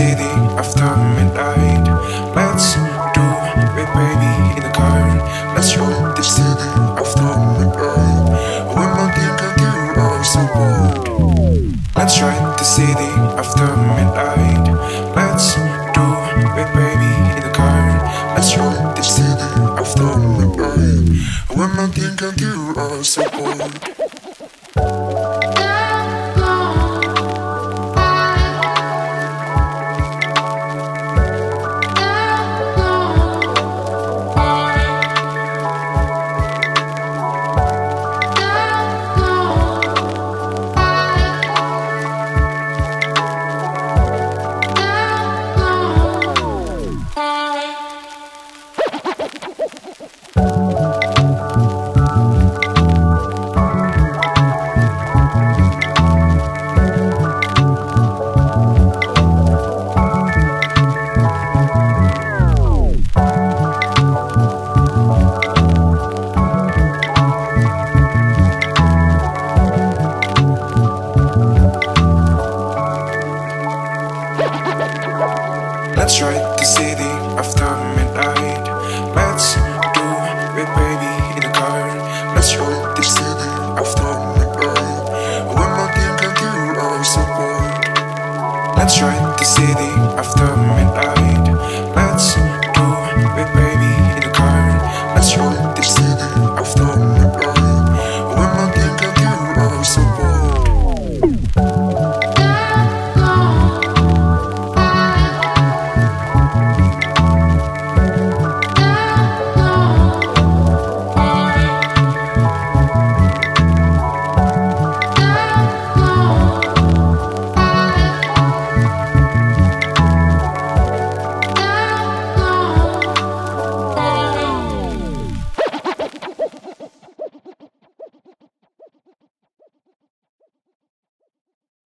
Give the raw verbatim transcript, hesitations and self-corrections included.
city after midnight. Let's do it, baby, in the car. Let's roll the city after midnight. When I think of you, I'm so bored. Let's ride the city after midnight. Let's do it, baby, in the car. Let's roll the city after midnight. When I think of you, I'm so bored.